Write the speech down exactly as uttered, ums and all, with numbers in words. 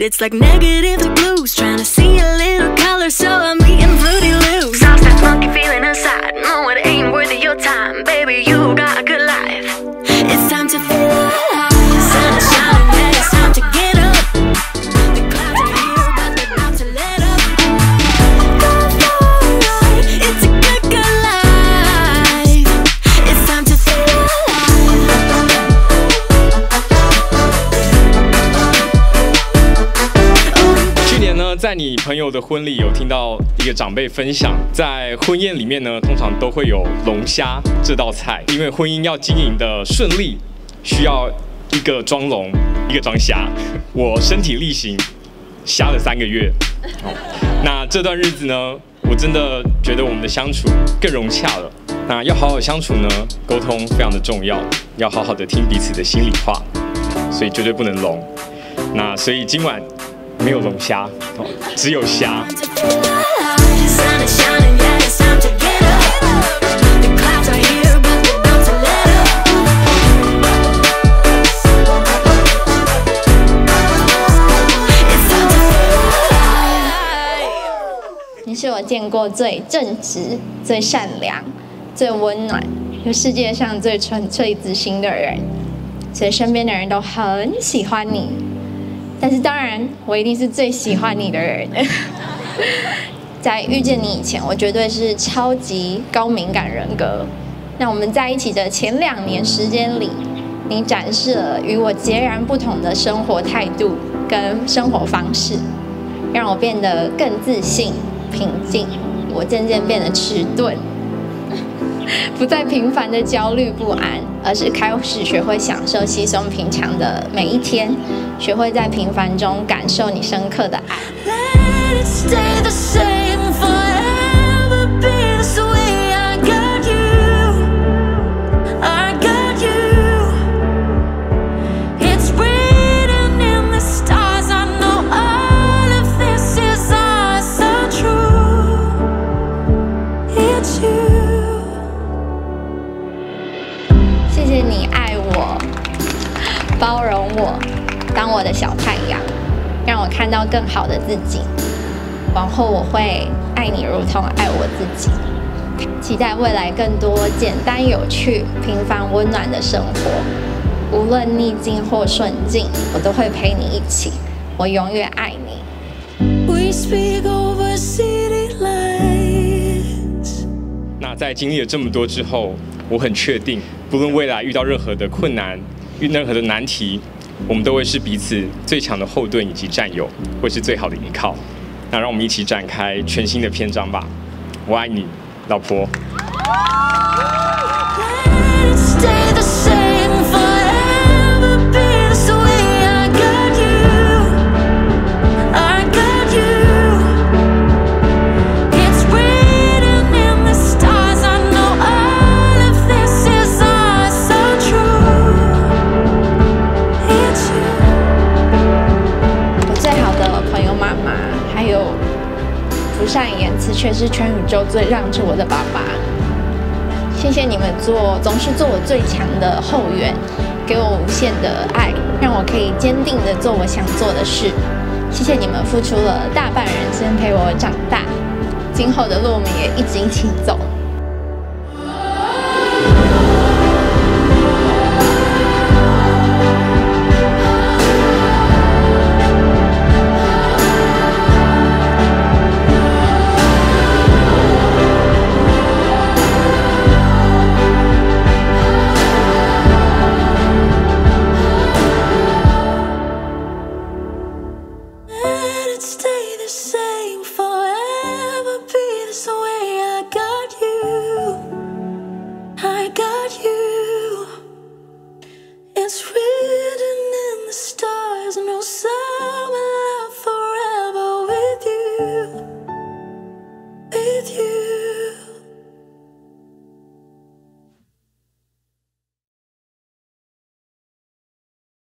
It's like negative to blues, trying to see a little color, so I'm eating Fruity Loops. Lost that funky feeling inside, no it ain't worth your time, baby you got a good life. It's time to feel alive, sun is shining, yeah it's time to get up. The clouds are here but they're about to let up. Go for it, it's a good good life. It's time to feel alive. 去年呢，在你朋友的婚礼有听到一个长辈分享，在婚宴里面呢，通常都会有龙虾这道菜，因为婚姻要经营的顺利，需要一个装龙，一个装虾。我身体力行，虾了三个月。那这段日子呢，我真的觉得我们的相处更融洽了。那要好好相处呢，沟通非常的重要，要好好的听彼此的心里话，所以绝对不能龙。那所以今晚。 没有龙虾，只有虾。 你是我见过最正直、最善良、最温暖，有世界上最纯粹之心的人，所以身边的人都很喜欢你。 但是当然，我一定是最喜欢你的人。在遇见你以前，我绝对是超级高敏感人格。那我们在一起的前两年时间里，你展示了与我截然不同的生活态度跟生活方式，让我变得更自信、平静。我渐渐变得迟钝，不再频繁的焦虑不安。 而是开始学会享受稀松平常的每一天，学会在平凡中感受你深刻的爱。谢谢你爱我，包容我，当我的小太阳，让我看到更好的自己。往后我会爱你如同爱我自己，期待未来更多简单有趣、平凡温暖的生活。无论逆境或顺境，我都会陪你一起。我永远爱你。We speak over city lights. 那在经历了这么多之后，我很确定。 不论未来遇到任何的困难，遇任何的难题，我们都会是彼此最强的后盾以及战友，会是最好的依靠。那让我们一起展开全新的篇章吧！我爱你，老婆。 不善言辞，却是全宇宙最让着我的爸爸。谢谢你们做，总是做我最强的后援，给我无限的爱，让我可以坚定的做我想做的事。谢谢你们付出了大半人生陪我长大，今后的路我们也一直一起走。